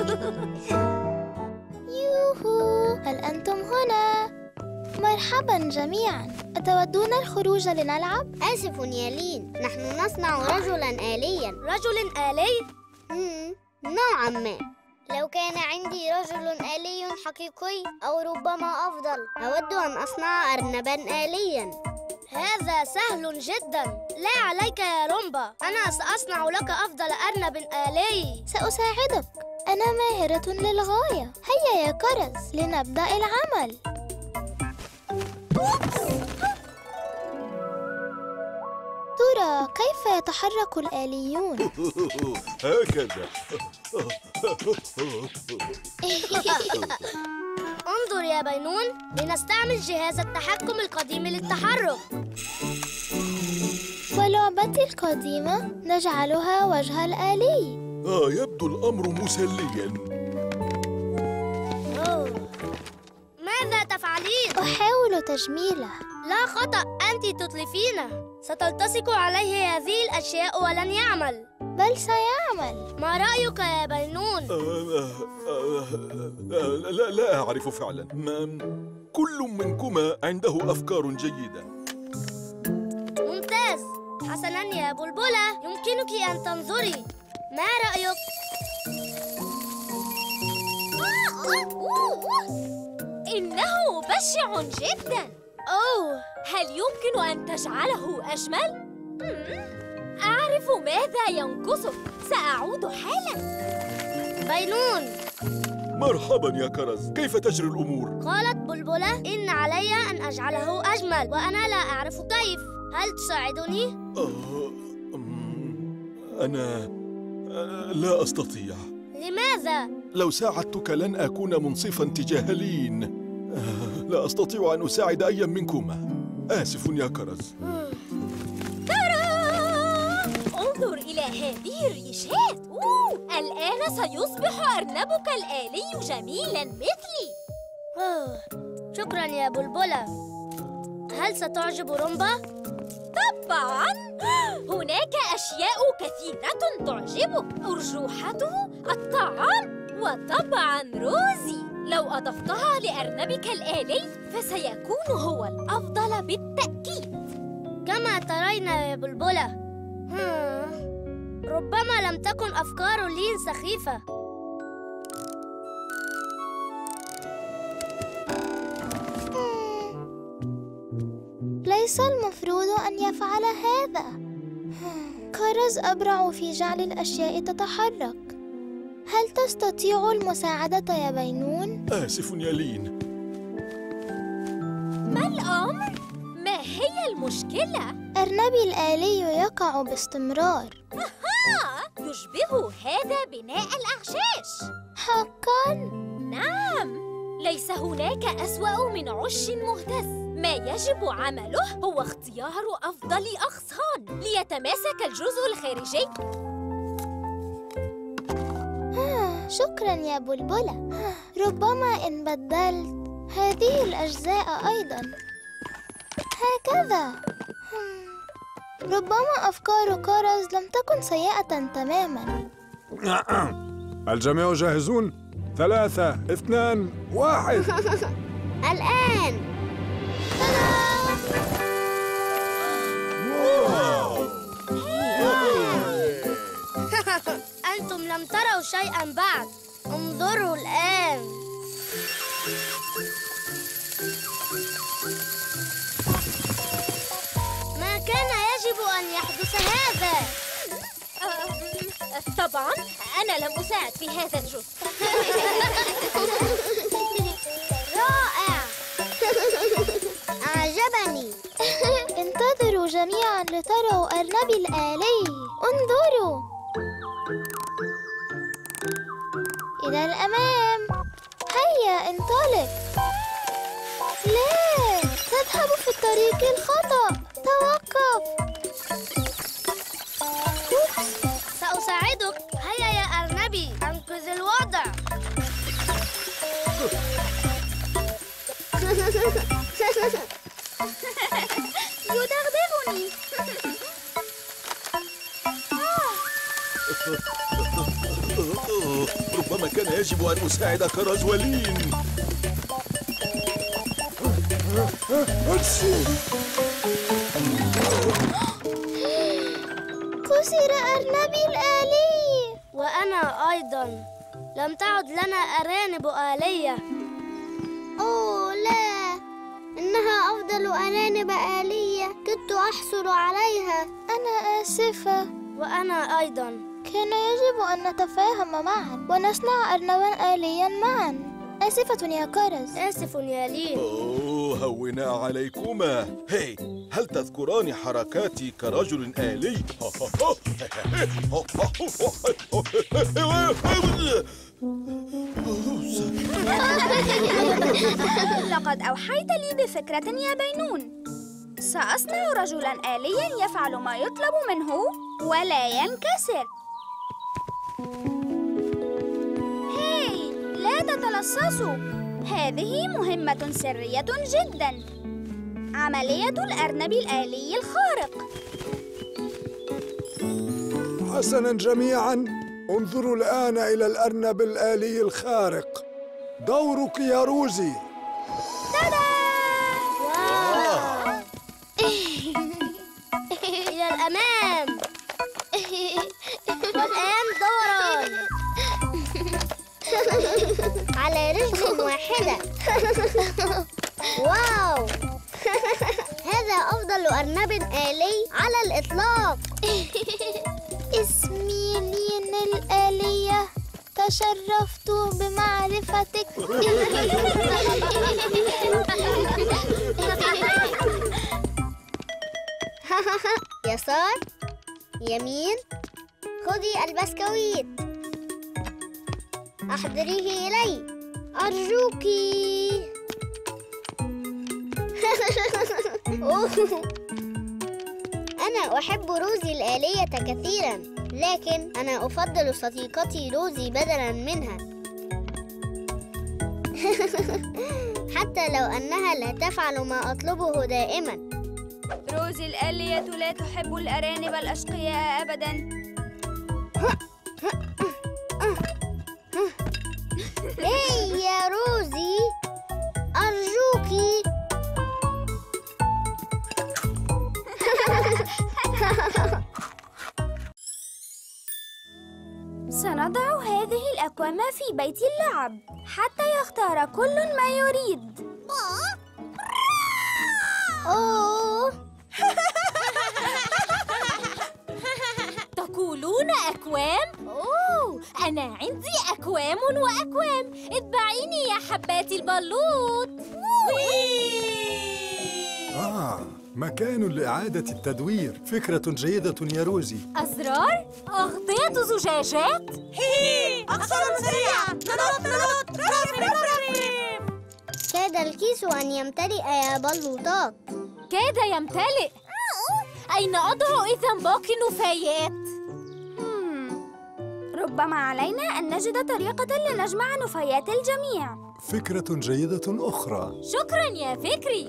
يوهو، هل أنتم هنا؟ مرحباً جميعاً. أتودون الخروج لنلعب؟ آسف يا لين، نحن نصنع رجلاً آلياً. رجل آلي؟ نوعاً ما. لو كان عندي رجل آلي حقيقي أو ربما أفضل، أود أن أصنع أرنباً آلياً. هذا سهل جداً. لا عليك يا رومبا، أنا سأصنع لك أفضل أرنب آلي. سأساعدك، أنا ماهرة للغاية. هيا يا كرز لنبدأ العمل. ترى كيف يتحرك الآليون؟ هكذا. انظر يا بينون، لنستعمل جهاز التحكم القديم للتحرك. ولعبتي القديمة نجعلها وجه الآلي. يبدو الأمر مسلياً. ماذا تفعلين؟ أحاول تجميله. لا خطأ، أنت تتلفينه. ستلتصق عليه هذه الأشياء ولن يعمل. بل سيعمل. ما رأيك يا بينون؟ لا أعرف فعلاً. كل منكما عنده أفكار جيدة. ممتاز. حسناً يا بلبلة، يمكنك أن تنظري. ما رأيك؟ إنه بشع جداً. أوه، هل يمكن أن تجعله أجمل؟ أعرف ماذا ينقصك. سأعود حالاً. بينون. مرحباً يا كرز، كيف تجري الأمور؟ قالت بلبلة إن علي أن أجعله أجمل، وأنا لا أعرف كيف. هل تساعدني؟ أنا لا أستطيع. لماذا؟ لو ساعدتك لن أكون منصفاً تجاه لين. لا أستطيع أن أساعد أي منكما. آسف يا كرز. انظر إلى هذه الريشات. الآن سيصبح أرنبك الآلي جميلاً مثلي. شكراً يا بلبلة. هل ستعجب رومبا؟ طبعاً، هناك أشياء كثيرة تعجبك. أرجوحته، الطعام، وطبعاً روزي. لو أضفتها لأرنبك الآلي فسيكون هو الأفضل بالتأكيد. كما ترين يا بلبلة، ربما لم تكن أفكار لين سخيفة. ليس المفروض أن يفعل هذا. كرز أبرع في جعل الأشياء تتحرك. هل تستطيع المساعدة يا بينون؟ آسف يا لين. ما الأمر؟ ما هي المشكلة؟ أرنبي الآلي يقع باستمرار. يشبه هذا بناء الأعشاش. حقاً؟ نعم، ليس هناك أسوأ من عش مهتز. ما يجب عمله هو اختيار أفضل أغصان ليتماسك الجزء الخارجي. شكراً يا بلبلة. ربما إن بدلت هذه الأجزاء أيضاً هكذا. ربما أفكار كرز لم تكن سيئة تماماً. الجميع جاهزون؟ 3 2 1. الآن. أنتم لم تروا شيئاً بعد. انظروا الآن. ما كان يجب أن يحدث هذا. طبعاً، أنا لم أساعد في هذا الجزء. رائع. أعجبني. انتظروا جميعاً لتروا أرنبي الآلي. انظروا إلى الأمام. هيا انطلق. لا، تذهب في الطريق الخطأ. توقف. سأساعدك. هيا يا أرنبي، أنقذ الوضع. يدغدغني. ربما كان يجب أن أساعد كرز ولين. كسر أرنبي الآلي. وأنا أيضا لم تعد لنا أرانب آلية. أوه لا، إنها أفضل أرانب آلية كنت أحصل عليها. أنا آسفة. وأنا أيضا. كان يجب أن نتفاهم معا ونصنع أرنبا آليا معا. آسفة يا كرز. آسف يا لين. أوه، هونا عليكما. هي، هل تذكران حركاتي كرجل آلي؟ لقد أوحيت لي بفكرة يا بينون. سأصنع رجلاً آلياً يفعل ما يطلب منه ولا ينكسر. هاي، لا تتلصصوا. هذه مهمة سرية جداً. عملية الأرنب الآلي الخارق. حسناً جميعاً، انظروا الآن إلى الأرنب الآلي الخارق. دورك يا روزي. إلى الأمام. والآن دوران على رجل واحدة. واو، هذا أفضل أرنب آلي على الإطلاق. اسمي لين الآلية. تشرفت بمعرفتك. يسار، يمين، خذي البسكويت. أحضريه إلي أرجوكِ. أنا أحب روزي الآلية كثيراً، لكن أنا أفضل صديقتي روزي بدلاً منها. حتى لو أنها لا تفعل ما أطلبه دائماً. روزي الآلية لا تحب الأرانب الأشقياء أبداً. هاي يا روزي، أرجوكِ. سنضع هذه الأكوام في بيت اللعب حتى يختار كل ما يريد. أوه، تقولون أكوام؟ أوه، أنا عندي أكوام وأكوام. اتبعيني يا حبات البلوط. مكان لإعادة التدوير. فكرة جيدة يا روزي. أزرار؟ أغطية زجاجات؟ أقصر سريعة. ننط. كاد الكيس أن يمتلئ يا بلوطات. كاد يمتلئ. أين أضع إذن باقي النفايات؟ ربما علينا أن نجد طريقة لنجمع نفايات الجميع. فكرة جيدة أخرى. شكراً يا فكري.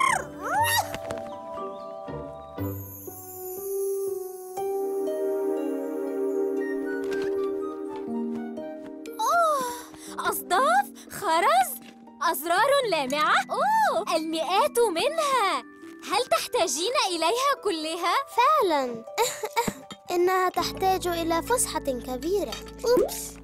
أصداف، خرز، أزرار لامعة. أوه، المئات منها. هل تحتاجين إليها كلها؟ فعلا. إنها تحتاج إلى فسحة كبيرة. أوبس.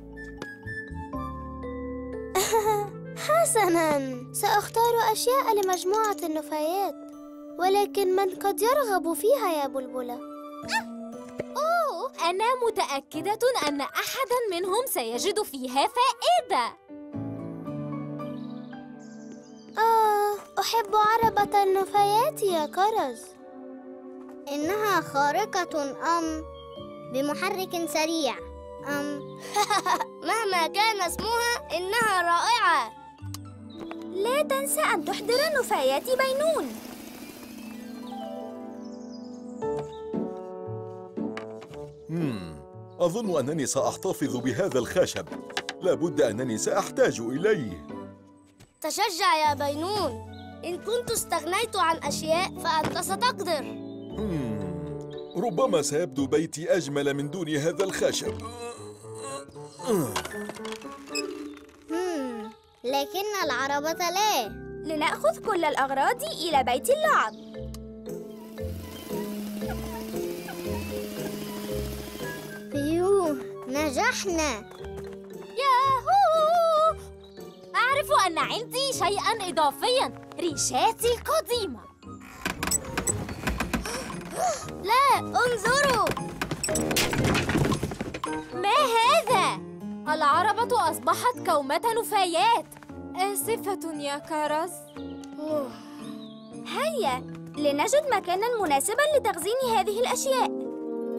حسناً، سأختار أشياء لمجموعة النفايات، ولكن من قد يرغب فيها يا بلبلة؟ أنا متأكدة أن أحداً منهم سيجد فيها فائدة. أحب عربة النفايات يا كرز. إنها خارقة بمحرك سريع. مهما كان اسمها إنها رائعة. لا تنسى أن تحضر نفايات بينون. أظن أنني سأحتفظ بهذا الخشب. لابد أنني سأحتاج إليه. تشجع يا بينون. إن كنت استغنيت عن أشياء فأنت ستقدر. ربما سيبدو بيتي أجمل من دون هذا الخشب. ولكن العربة لا. لنأخذ كل الأغراض إلى بيت اللعب. يوه، نجحنا. ياهو! أعرف أن عندي شيئاً إضافياً، ريشاتي القديمة. لا، انظروا. ما هذا؟ العربة أصبحت كومة نفايات. آسفة يا كرز. هيا لنجد مكاناً مناسباً لتخزين هذه الأشياء.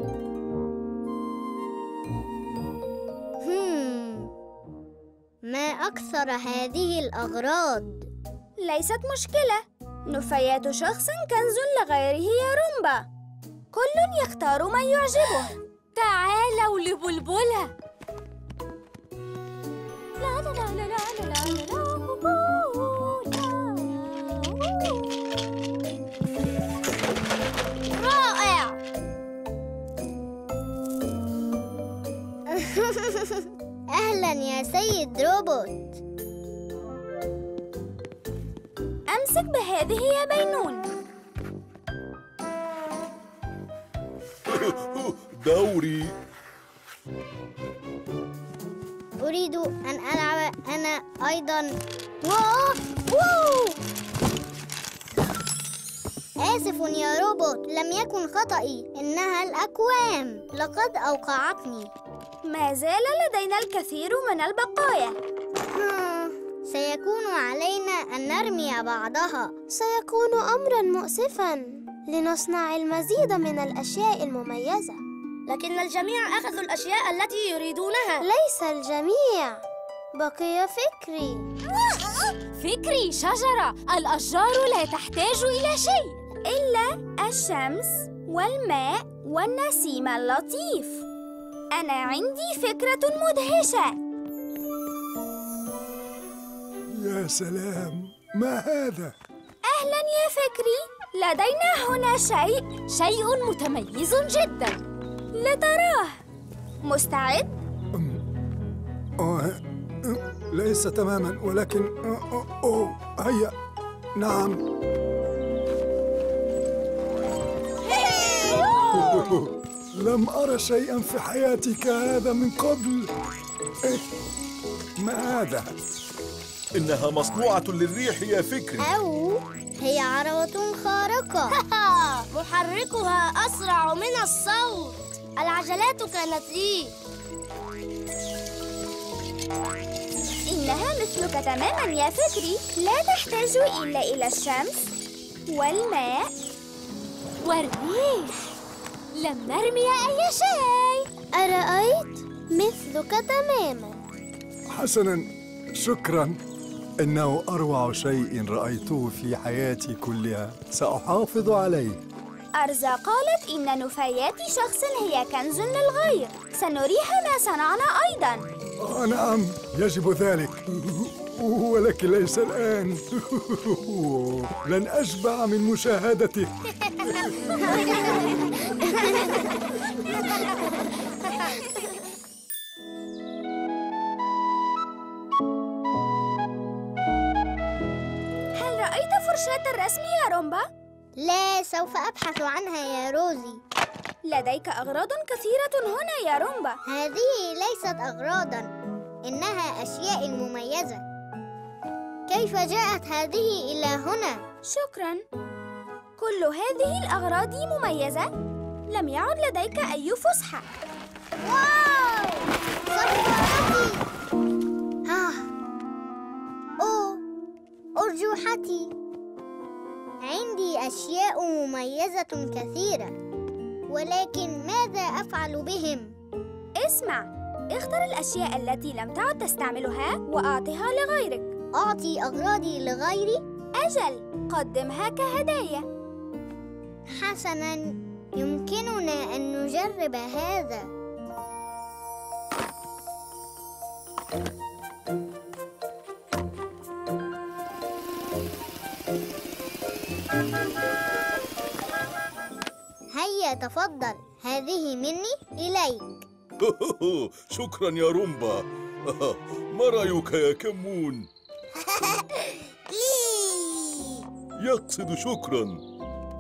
ما أكثر هذه الأغراض. ليست مشكلة، نفايات شخص كنز لغيره يا رومبا. كل يختار ما يعجبه. تعالوا لبلبلة. لا لا لا لا لا لا لا رائع. أهلاً يا سيد روبوت. أمسك بهذه يا بينون. دوري. أريد أن ألعب أنا أيضاً. آسف يا روبوت، لم يكن خطأي، إنها الأكوام، لقد أوقعتني. ما زال لدينا الكثير من البقايا. سيكون علينا أن نرمي بعضها. سيكون أمراً مؤسفاً لنصنع المزيد من الأشياء المميزة. لكن الجميع أخذوا الأشياء التي يريدونها. ليس الجميع، بقي فكري. فكري شجرة، الأشجار لا تحتاج إلى شيء إلا الشمس والماء والنسيم اللطيف. أنا عندي فكرة مدهشة. يا سلام، ما هذا؟ أهلاً يا فكري، لدينا هنا شيء متميز جداً. لتراه. مستعد؟ ليس تماماً، ولكن هيا. نعم. لم أرى شيئاً في حياتي كهذا من قبل. ما هذا؟ إنها مصنوعة للريح يا فكري. أو هي عربة خارقة. محركها أسرع من الصوت. العجلات كانت لي. إنها مثلك تماماً يا فكري، لا تحتاج إلا إلى الشمس والماء والريح. لم نرمي أي شيء. أرأيت؟ مثلك تماماً. حسناً، شكراً. إنه أروع شيء رأيته في حياتي كلها، سأحافظ عليه. أرزا قالت إن نفايات شخص هي كنز للغير. سنريها ما صنعنا أيضاً. نعم، يجب ذلك، ولكن ليس الآن. لن أشبع من مشاهدته. هل رأيت فرشاة الرسم يا رومبا؟ لا، سوف أبحث عنها يا روزي. لديك أغراض كثيرة هنا يا رومبا. هذه ليست أغراضاً، إنها أشياء مميزة. كيف جاءت هذه إلى هنا؟ شكراً. كل هذه الأغراض مميزة. لم يعد لديك أي فسحة. واو! صفارتي! أرجوحتي! عندي أشياء مميزة كثيرة، ولكن ماذا أفعل بهم؟ اسمع، اختر الأشياء التي لم تعد تستعملها وأعطها لغيرك. أعطي أغراضي لغيري؟ أجل، قدمها كهدايا. حسناً، يمكننا أن نجرب هذا. هيا تفضل، هذه مني إليك. شكرا يا رومبا. ما رأيك يا كمون؟ يقصد شكراً.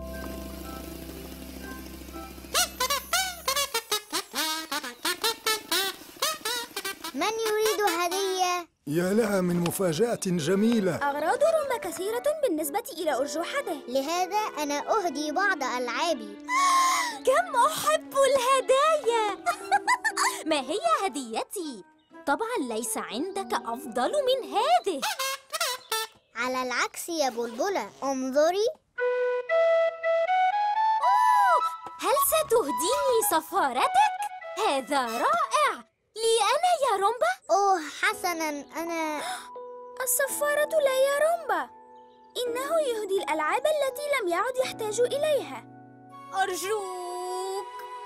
من يريد هدية؟ يا لها من مفاجأة جميلة. أغراض رومبا كثيرة بالنسبة إلى أرجوحته. لهذا أنا أهدي بعض ألعابي. كم أحب الهدايا! ما هي هديتي؟ طبعاً ليس عندك أفضل من هذه. على العكس يا بلبلة، انظري. هل ستهديني صفارتك؟ هذا رائع! لي أنا يا رومبا؟ أوه حسناً، أنا الصفارة لا يا رومبا، إنه يهدي الألعاب التي لم يعد يحتاج إليها. أرجوك.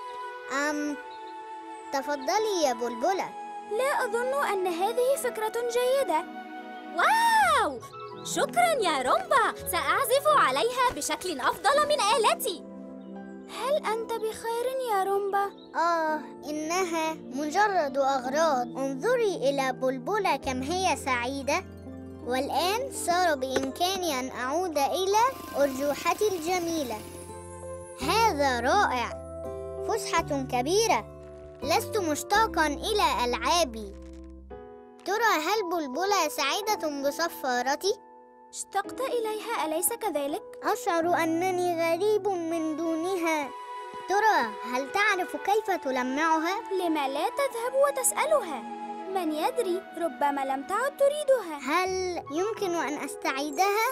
تفضلي يا بلبلة. لا أظن أن هذه فكرة جيدة. واو! شكراً يا رومبا، سأعزف عليها بشكل أفضل من آلتي. هل أنت بخير يا رومبا؟ إنها مجرد أغراض. انظري إلى بلبلة كم هي سعيدة. والآن صار بإمكاني أن أعود إلى أرجوحتي الجميلة. هذا رائع، فسحة كبيرة. لست مشتاقاً إلى ألعابي. ترى هل بلبلة سعيدة بصفارتي؟ اشتقت إليها أليس كذلك؟ أشعر أنني غريب من دونها. ترى هل تعرف كيف تلمعها؟ لما لا تذهب وتسألها؟ من يدري، ربما لم تعد تريدها. هل يمكن أن أستعيدها؟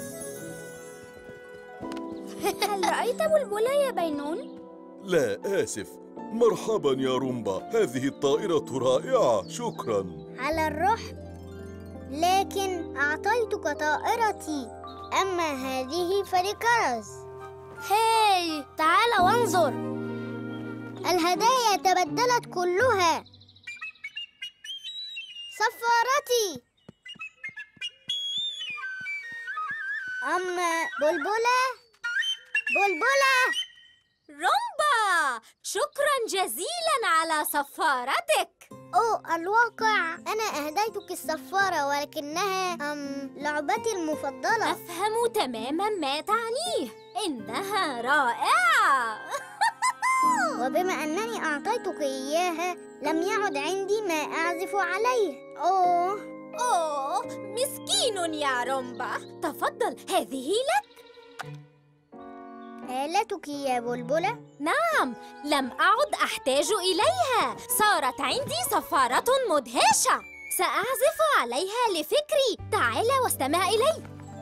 هل رأيت بلبلة يا بينون؟ لا، آسف. مرحباً يا رومبا، هذه الطائرة رائعة، شكراً. على الرحب، لكن أعطيتك طائرتي، أما هذه فلكرز. هاي، تعال وانظر. الهدايا تبدلت كلها. صفارتي. أما بلبلة. رومبا، شكراً جزيلاً على صفارتك. الواقع أنا أهديتك الصفارة، ولكنها لعبتي المفضلة. أفهم تماماً ما تعنيه، إنها رائعة. وبما أنني أعطيتك إياها، لم يعد عندي ما أعزف عليه. أوه، مسكين يا رومبا. تفضل، هذه لك. آلتك يا بلبلة؟ نعم، لم أعد أحتاج إليها. صارت عندي صفارة مدهشة، سأعزف عليها لفكري. تعال واستمع إلي.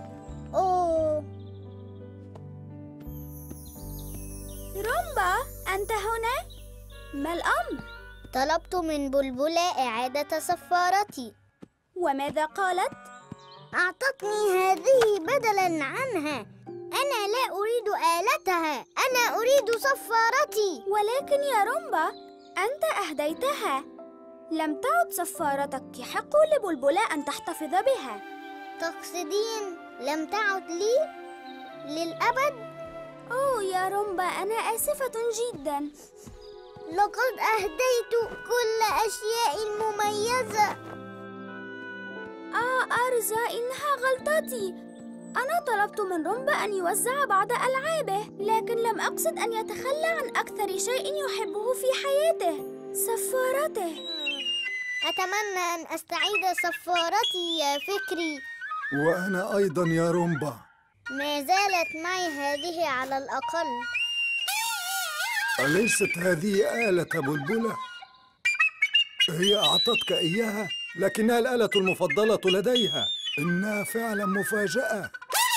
رومبا، أنت هنا؟ ما الأمر؟ طلبت من بلبلة إعادة صفارتي. وماذا قالت؟ أعطتني هذه بدلاً عنها. أنا لا أريد آلتها، أنا أريد صفارتي. ولكن يا رومبا، أنت أهديتها. لم تعد صفارتك، يحق لبلبلة أن تحتفظ بها. تقصدين لم تعد لي للأبد؟ يا رومبا، أنا آسفة جداً. لقد أهديت كل أشيائي المميزة. أرزا، إنها غلطتي. أنا طلبت من رومبا أن يوزع بعض ألعابه، لكن لم أقصد أن يتخلى عن أكثر شيء يحبه في حياته، صفارته. أتمنى أن أستعيد صفارتي يا فكري. وأنا أيضاً يا رومبا. ما زالت معي هذه على الأقل. أليست هذه آلة بلبلة؟ هي أعطتك إياها، لكنها الآلة المفضلة لديها. إنها فعلاً مفاجأة.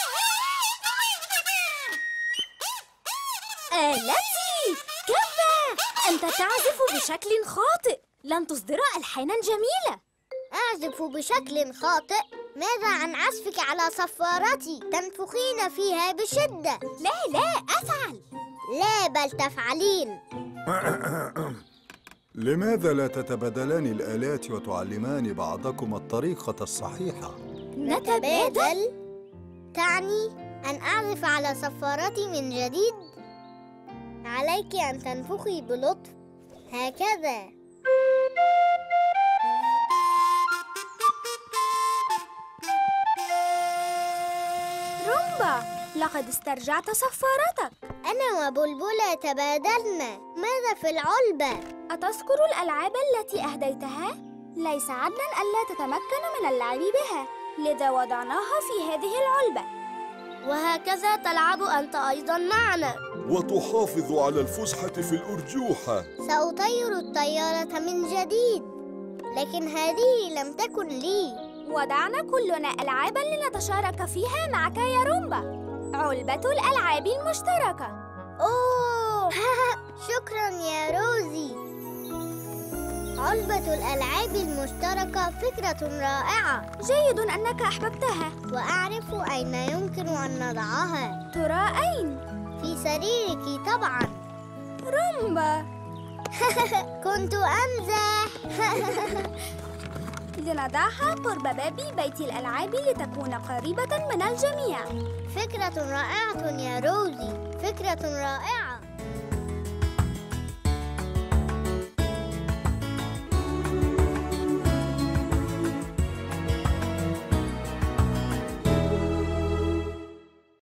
آلتي! كفى! أنت تعزف بشكل خاطئ. لن تصدر ألحاناً جميلة. أعزف بشكل خاطئ؟ ماذا عن عزفك على صفارتي؟ تنفخين فيها بشدة. لا، أفعل. لا، بل تفعلين. لماذا لا تتبادلان الآلات وتعلمان بعضكم الطريقة الصحيحة؟ نتبادل؟ تعني أن أعزف على صفارتي من جديد؟ عليك أن تنفخي بلطف هكذا. لقد استرجعت صفارتك. أنا وبلبلة تبادلنا. ماذا في العلبة؟ أتذكر الألعاب التي أهديتها؟ ليس عدلاً ألا تتمكن من اللعب بها، لذا وضعناها في هذه العلبة. وهكذا تلعب أنت أيضاً معنا. وتحافظ على الفسحة في الأرجوحة. سأطير الطيارة من جديد، لكن هذه لم تكن لي. ودعنا كلنا ألعاباً لنتشارك فيها معك يا رومبا. علبة الألعاب المشتركة. أوه شكراً يا روزي. علبة الألعاب المشتركة فكرة رائعة. جيد أنك أحببتها. وأعرف أين يمكن أن نضعها. ترى أين؟ في سريرك طبعاً. رومبا. كنت أمزح. لنضعها قرب باب بيت الألعاب لتكون قريبة من الجميع. فكرة رائعة يا روزي، فكرة رائعة.